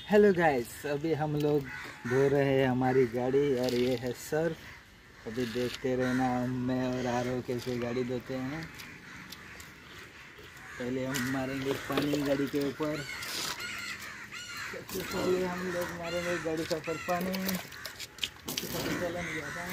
Hello guys, अभी हम लोग धो रहे हैं हमारी गाड़ी और ये है सर। अभी देखते रहना मैं और आरव कैसे गाड़ी धोते हैं। पहले हम मारेंगे पानी गाड़ी के ऊपर। सबसे पहले हम लोग मारेंगे गाड़ी का ऊपर पानी। चलन गया था।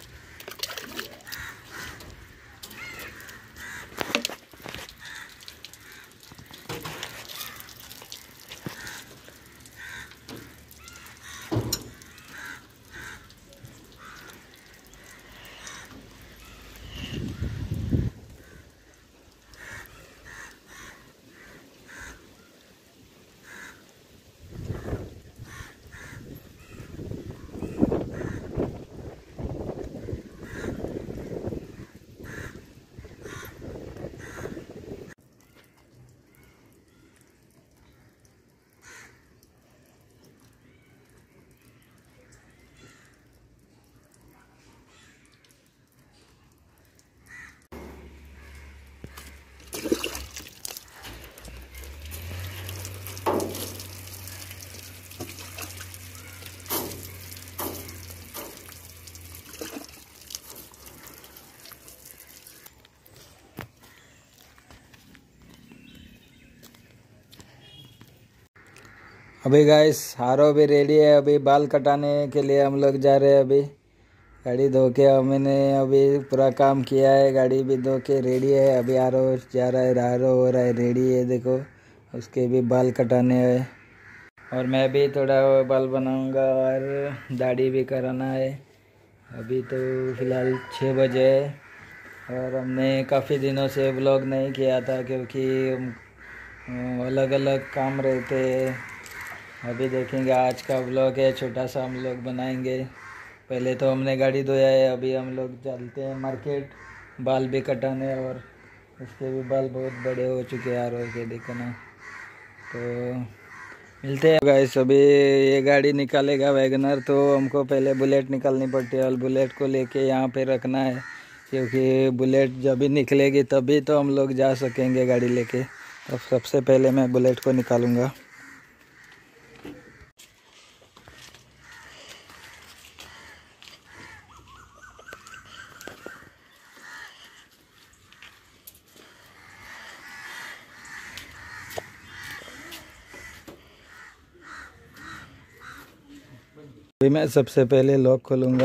अभी गाइस आरव भी रेडी है। अभी बाल कटाने के लिए हम लोग जा रहे हैं। अभी गाड़ी धो के मैंने अभी पूरा काम किया है। गाड़ी भी धो के रेडी है। अभी आरव जा रहा है, आरव हो रहा है रेडी है। देखो उसके भी बाल कटाने हैं और मैं भी थोड़ा बाल बनाऊंगा और दाढ़ी भी कराना है। अभी तो फ़िलहाल 6 बजे है और हमने काफ़ी दिनों से व्लॉग नहीं किया था क्योंकि अलग अलग काम रहते हैं। अभी देखेंगे आज का व्लॉग है, छोटा सा हम लोग बनाएंगे। पहले तो हमने गाड़ी धोया है। अभी हम लोग चलते हैं मार्केट बाल भी कटाने और उसके भी बाल बहुत बड़े हो चुके हैं आरव के, देखना। तो मिलते हैं गाइस। अभी ये गाड़ी निकालेगा वैगनर, तो हमको पहले बुलेट निकालनी पड़ती है और बुलेट को लेके यहाँ पे रखना है क्योंकि बुलेट जब भी निकलेगी तभी तो हम लोग जा सकेंगे गाड़ी लेके। तो सबसे पहले मैं बुलेट को निकालूंगा। अभी मैं सबसे पहले लॉक खोलूँगा।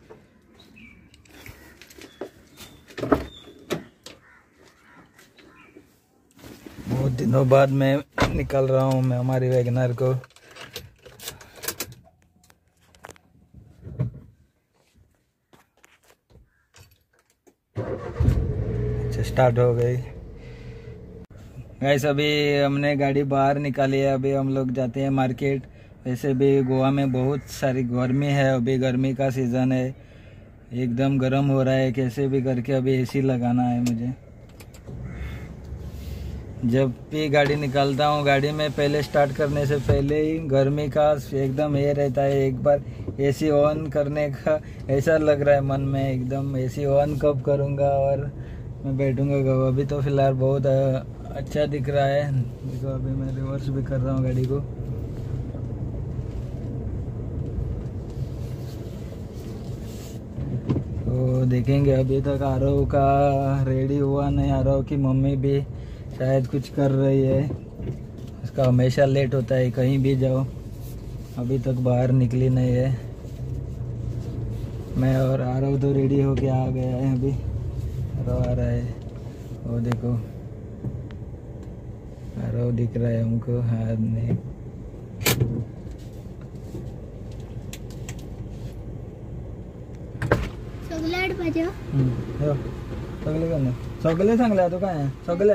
बहुत दिनों बाद मैं निकल रहा हूँ मैं हमारी वैगनर को। अच्छा स्टार्ट हो गई गाइस। अभी हमने गाड़ी बाहर निकाली है। अभी हम लोग जाते हैं मार्केट। वैसे भी गोवा में बहुत सारी गर्मी है। अभी गर्मी का सीज़न है, एकदम गर्म हो रहा है। कैसे भी करके अभी एसी लगाना है मुझे। जब भी गाड़ी निकालता हूँ गाड़ी में पहले स्टार्ट करने से पहले ही गर्मी का एकदम ये रहता है, एक बार एसी ऑन करने का ऐसा लग रहा है मन में, एकदम एसी ऑन कब करूँगा और मैं बैठूँगा कब। अभी तो फिलहाल बहुत अच्छा दिख रहा है। देखो अभी मैं रिवर्स भी कर रहा हूँ गाड़ी को। तो देखेंगे। अभी तक आरव का रेडी हुआ नहीं। आरव की मम्मी भी शायद कुछ कर रही है। उसका हमेशा लेट होता है कहीं भी जाओ। अभी तक बाहर निकली नहीं है। मैं और आरव तो रेडी होके आ गया है। अभी आरव आ रहा है, वो देखो आरव दिख रहा है हमको हाथ में। चॉकलेट पाहिजे सगळे का सगळे चांगले तो काय सगळे।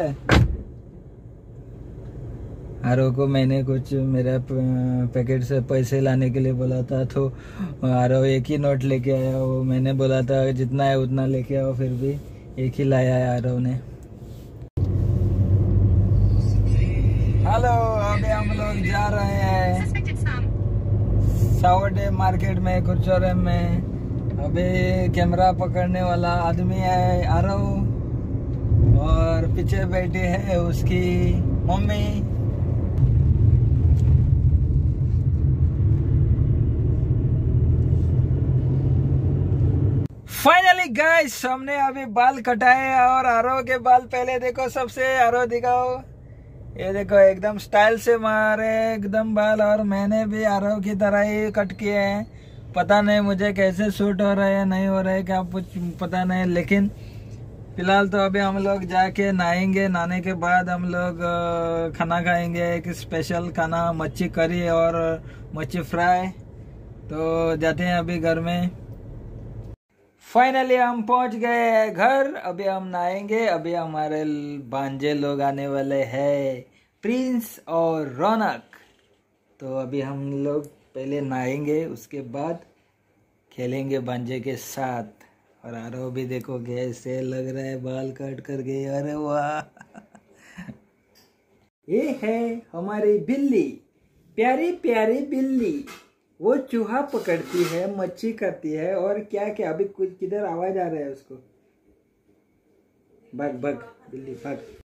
आरव को मैंने कुछ मेरा पैकेट से पैसे लाने के लिए बोला था, तो आरव एक ही नोट लेके आया। वो मैंने बोला था जितना है उतना लेके आओ, फिर भी एक ही लाया है आरव ने। हेलो, अभी हम लोग जा रहे हैं सावडे मार्केट में कुरचोरे में। अभी कैमरा पकड़ने वाला आदमी है आरव और पीछे बैठी है उसकी मम्मी। हे गाइस, हमने अभी बाल कटाए और आरो के बाल पहले देखो, सबसे आरो दिखाओ। ये देखो एकदम स्टाइल से मारे एकदम बाल, और मैंने भी आरो की तरह ही कट किए हैं। पता नहीं मुझे कैसे सूट हो रहे हैं नहीं हो रहे क्या कुछ पता नहीं, लेकिन फिलहाल तो अभी हम लोग जाके नहाएंगे। नहाने के बाद हम लोग खाना खाएंगे, एक स्पेशल खाना, मच्छी करी और मच्छी फ्राई। तो जाते हैं अभी घर में। फाइनली हम पहुंच गए हैं घर। अभी हम नहाएंगे। अभी हमारे भांजे लोग आने वाले हैं, प्रिंस और रौनक। तो अभी हम लोग पहले नहाएंगे, उसके बाद खेलेंगे भांजे के साथ। और आरो भी देखो कैसे लग रहा है, बाल काट कर गए। अरे वाह ये है हमारी बिल्ली, प्यारी प्यारी बिल्ली। वो चूहा पकड़ती है, मच्छी करती है और क्या क्या। अभी कुछ किधर आवाज आ रहा है उसको। भाग भाग बिल्ली भाग।